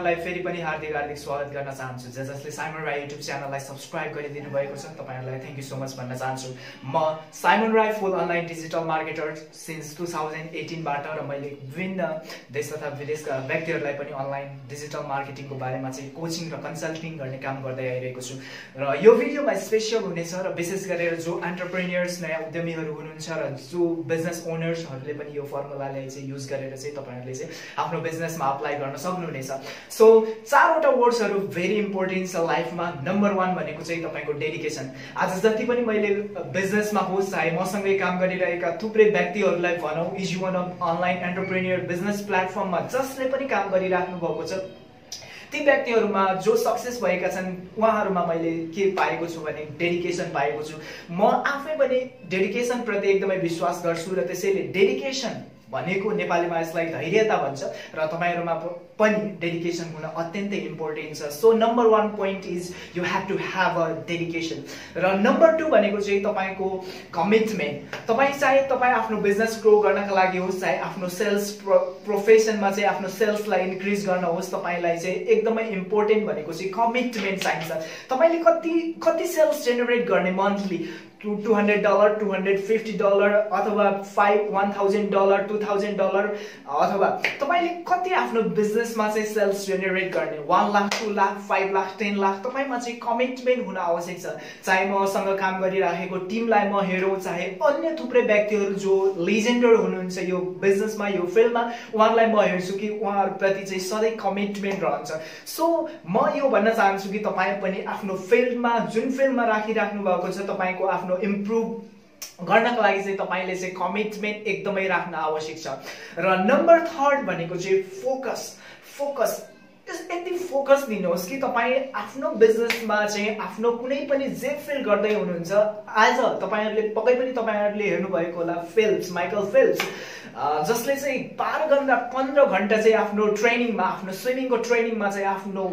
सबैजनालाई फेरि पनि हार्दिक हार्दिक स्वागत गर्न चाहन्छु। जसले साइमन राई युट्युब च्यानललाई सब्स्क्राइब गरिदिनु भएको छ तपाईहरुलाई थ्यांक यू सो मच भन्न चाहन्छु। म Simon Rai full online digital marketer since 2018 बाट र मैले विभिन्न देश तथा विदेशका व्यक्तिहरुलाई पनि अनलाइन डिजिटल मार्केटिङको बारेमा चाहिँ कोचिङ र कन्सल्टिङ गर्ने काम गर्दै आइरहेको छु। र यो भिडियोमा स्पेशल हुनेछ र विशेष गरेर जो एन्टरप्रेन्योर्स नयाँ उद्यमीहरु हुनुहुन्छ र जो बिजनेस ओनर्सहरुले पनि यो फर्मुलालाई चाहिँ युज गरेर चाहिँ तपाईहरुले चाहिँ आफ्नो बिजनेसमा अप्लाई गर्न सक्नुहुनेछ। सो चारवटा वर्ड्सहरु भेरी इम्पोर्टेन्ट छ लाइफमा। नम्बर 1 भनेको चाहिँ तपाईको डेडिकेसन। आज जति पनि मैले बिजनेसमा होस् चाहे मसँगै काम गरिरहेका थुप्रै व्यक्तिहरुलाई भनौं is one of online entrepreneur business प्लेटफर्ममा जसले पनि काम गरिराख्नु भएको छ ती व्यक्तिहरुमा जो सक्सेस भएका छन् उहाँहरुमा मैले के पाएको छु भने डेडिकेसन पाएको छु। म आफै पनि डेडिकेसन प्रति एकदमै विश्वास गर्छु र त्यसैले डेडिकेसन भनेको नेपालीमा यसलाई धैर्यता भन्छ र तपाईहरुमा पनि डेडिकेसन हुन अत्यन्तै इम्पोर्टेन्ट छ। So number 1 point is you have to have a dedication. र नम्बर 2 भनेको चाहिँ तपाईको कमिटमेन्ट। चाहे तपाई आफ्नो बिजनेस ग्रो गर्नका लागि होस् चाहे आफ्नो सेल्स प्रोफेसनमा चाहिँ आफ्नो सेल्सलाई इन्क्रिज गर्न होस् तपाईलाई चाहिँ एकदमै इम्पोर्टेन्ट भनेको चाहिँ कमिटमेन्ट चाहिन्छ। तपाईले कति सेल्स जेनेरेट गर्ने मन्थली $200 $250 अथवा $1000 $2000 अथवा तपाईले कति आफ्नो बिजनेसमा चाहिँ सेल्स जेनेरेट गर्ने 1 लाख 2 लाख 5 लाख 10 लाख तपाईमा चाहिँ कमिटमेन्ट हुन आवश्यक छ। चाहे मसँग काम गरिराखेको टिमलाई म हेरौं चाहे अन्य थुप्रै व्यक्तिहरु जो लेजेन्डर हुनुहुन्छ यो बिजनेसमा यो फिल्डमा उहाँलाई म हेर्छु कि उहाँहरुप्रति चाहिँ सधैँ कमिटमेन्ट रहन्छ। सो म यो भन्न चाहन्छु कि तपाई पनि आफ्नो फिल्डमा जुन फिल्डमा राखिराख्नु भएको छ तपाईको आफ्नो इम्प्रुभ गर्नको लागि चाहिँ तपाईले चाहिँ कमिटमेन्ट एकदमै राख्न आवश्यक छ। र नम्बर 3 भनेको चाहिँ फोकस यति फोकस दिनुहोस् कि तपाई आफ्नो बिजनेसमा चाहिँ आफ्नो कुनै पनि जे फिल गर्दै हुनुहुन्छ। आज तपाईहरुले पक्कै पनि तपाईहरुले हेर्नु भएको होला माइकल फिलिप्स जसले चाहिँ 12 घण्टा 15 घण्टा चाहिँ आफ्नो ट्रेनिङमा आफ्नो स्विमिङको ट्रेनिङमा चाहिँ आफ्नो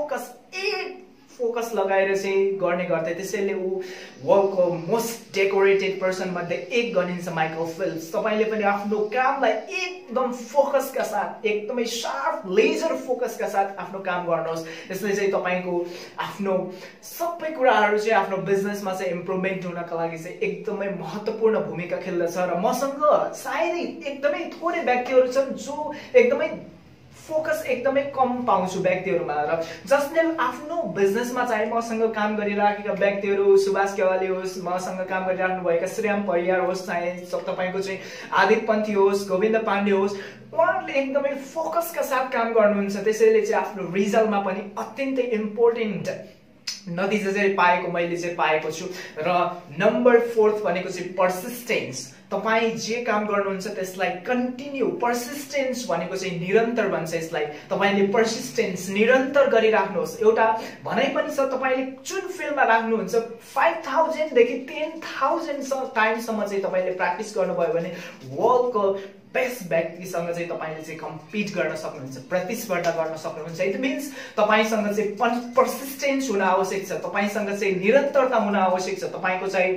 फोकस लगाएर चाहिँ गर्ने गर्थे। त्यसैले ऊ वर्ल्डको मोस्ट डेकोरेटेड पर्सन मध्ये एक गनिन्छ माइकल फिलिप्स। तपाईले पनि आफ्नो कामलाई एकदम फोकसका साथ एकदमै शार्प लेजर फोकसका साथ आफ्नो काम गर्नुहोस्। यसले चाहिँ तपाईको आफ्नो सबै कुराहरु चाहिँ आफ्नो बिजनेसमा चाहिँ इम्प्रुभमेन्ट हुनका लागि चाहिँ एकदमै महत्त्वपूर्ण भूमिका खेल्दछ। र मसँग सायदै एकदमै थोरै व्यक्तिहरु छन् जो एकदमै फोकस एकदमै कम पाउँछु व्यक्तिहरुमा र जसले आफ्नो बिजनेसमा चाहे मसँग काम गरिराखेका व्यक्तिहरु सुभाष केवाली होस् मसँग काम गरिराख्नु भएका श्रीराम परियार होस् चाहे तपाईको चाहिँ आदित्य पन्थी होस् गोविन्द पाण्डे होस् उहाँहरुले एकदमै फोकसका साथ काम गर्नुहुन्छ। त्यसैले चाहिँ आफ्नो रिजल्टमा पनि अत्यन्तै इम्पोर्टेन्ट नतिजा चाहिँ पाएको छु। र नम्बर 4 भनेको चाहिँ पर्सिस्टेन्स। तपाई जे काम गर्नुहुन्छ त्यसलाई कन्टिन्यू पर्सिस्टेन्स भनेको चाहिँ निरन्तर भन्छ यसलाई। तपाईले पर्सिस्टेन्स निरन्तर गरिराख्नुहोस्। एउटा भनाइ पनि छ तपाईले जुन फिल्डमा राख्नुहुन्छ 5000 देखि 10000 टाइमसम्म चाहिँ तपाईले प्र्याक्टिस गर्नुभयो भने वर्ल्डको बेस्ट व्यक्तिसँग चाहिँ तपाईले चाहिँ कम्पिट गर्न सक्नुहुन्छ प्रतिस्पर्धा गर्न सक्नुहुन्छ। इट मिन्स तपाईसँग चाहिँ पर्सिस्टेन्स हुन आवश्यक छ तपाईसँग चाहिँ निरन्तरता हुन आवश्यक छ। तपाईको चाहिँ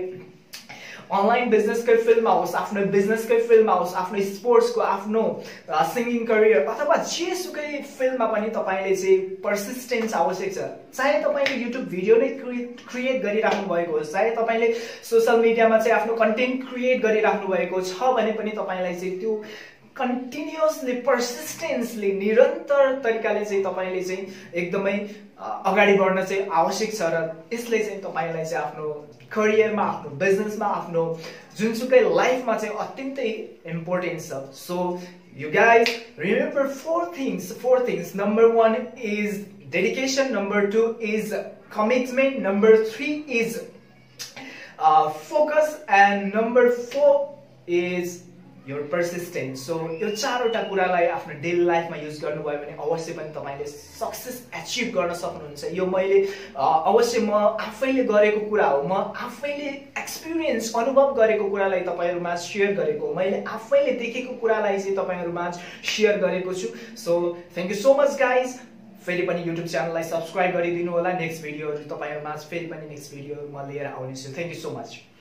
अनलाइन बिजनेसकै फिल्डमा होस् आफ्नो बिजनेसकै फिल्डमा होस् आफ्नो स्पोर्ट्सको आफ्नो सिंगिङ करियर अथवा जेसुकै फिल्डमा पनि तपाईले चाहिँ पर्सिस्टेन्स आवश्यक छ। चाहे तपाईले युट्युब भिडियो नै क्रिएट गरिराख्नु भएको होस् चाहे तपाईले सोशल मिडियामा चाहिँ आफ्नो कन्टेन्ट क्रिएट गरिराख्नु भएको छ भने पनि तपाईलाई चाहिँ त्यो कन्टिन्युअसली पर्सिस्टेन्सली निरन्तर तरिकाले चाहिँ तपाईले चाहिँ एकदमै अगाडि बढ्न चाहिँ आवश्यक छ। र यसले चाहिँ तपाईलाई चाहिँ आफ्नो करियरमा आफ्नो बिजनेसमा आफ्नो जुनसुकै लाइफमा चाहिँ अत्यन्तै इम्पोर्टेन्ट छ। So you guys remember 4 things. Number 1 is dedication, number 2 is commitment, number 3 is focus and number 4 is your persistence. So यो चारवटा कुरालाई आफ्नो डेली लाइफमा युज गर्नुभयो भने अवश्य पनि तपाईले सक्सेस अचिभ गर्न सक्नुहुन्छ। यो मैले अवश्य म आफैले गरेको कुरा हो। म आफैले एक्सपिरियन्स अनुभव गरेको कुरालाई तपाईहरुमा शेयर गरेको हो। मैले आफैले देखेको कुरालाई चाहिँ तपाईहरुमा शेयर गरेको छु। So thank you so much guys. फेरि पनि युट्युब च्यानललाई सब्स्क्राइब गरिदिनु होला। नेक्स्ट भिडियोहरु तपाईहरुमा फेरि पनि नेक्स्ट भिडियो म लिएर आउने छु। Thank you so much.